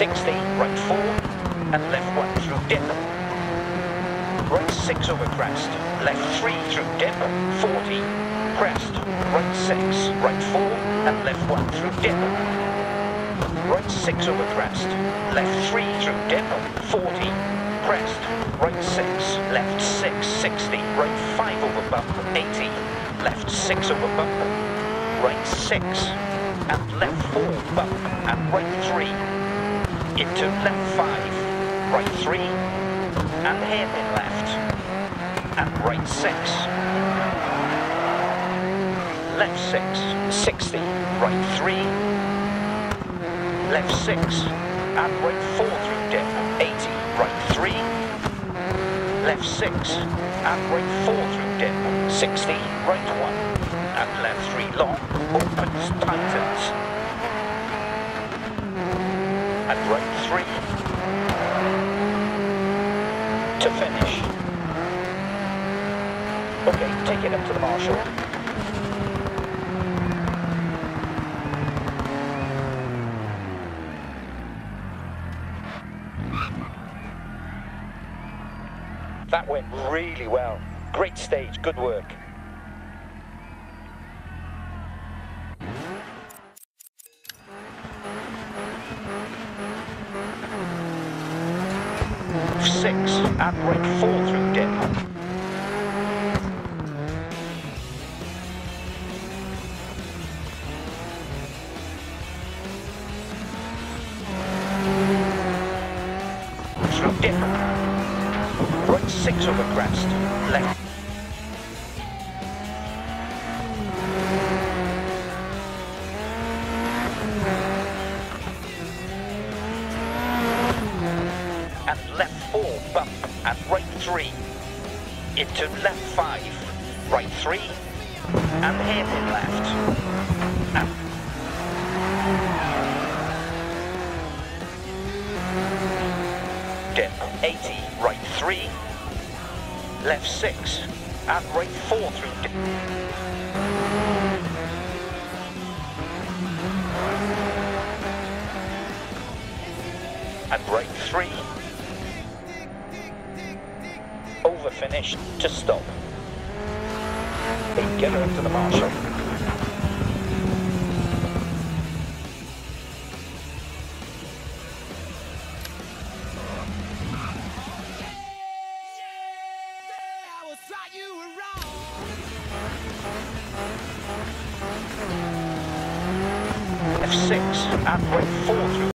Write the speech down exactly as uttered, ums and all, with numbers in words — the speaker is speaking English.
sixty, right four, and left one through dip. Right six over crest, left three through dip, forty, crest, right six, right four, and left one through dip. Right six over crest, left three through dip, forty, crest, right six, left six, sixty, right five over bump, eighty, left six over bump, right six, and left four bump, and right three, into left five, right three, and hairpin left, and right six, left six, sixty, right three, left six, and right four through dip, eighty, right three, left six, and right four through dip, sixty, right one, and left three long, opens, tightens, and right three, to finish. Okay, take it up to the marshal. That went really well. Great stage, good work. Six, and right four through dip. Through dip. Right six over crest, left. And left four bump, and right three, into left five, right three, and hairpin left, and dip, eighty, right three, left six, and right four through dip. And right three, over finish to stop. Hey, get her up to the marshal. F six and right four through